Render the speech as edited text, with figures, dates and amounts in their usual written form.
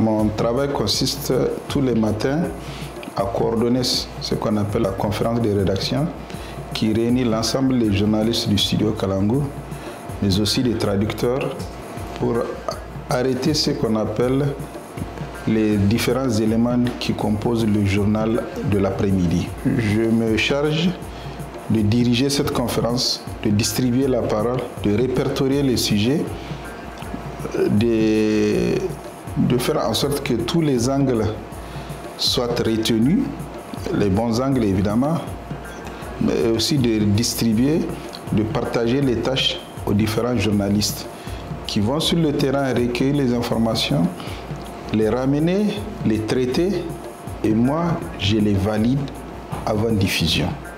mon travail consiste tous les matins à coordonner ce qu'on appelle la conférence de rédaction qui réunit l'ensemble des journalistes du studio Kalangu, mais aussi des traducteurs pour arrêter ce qu'on appelle les différents éléments qui composent le journal de l'après-midi. Je me charge de diriger cette conférence, de distribuer la parole, de répertorier les sujets, de faire en sorte que tous les angles soient retenus, les bons angles évidemment, mais aussi de distribuer, de partager les tâches aux différents journalistes qui vont sur le terrain recueillir les informations, les ramener, les traiter, et moi, je les valide avant diffusion.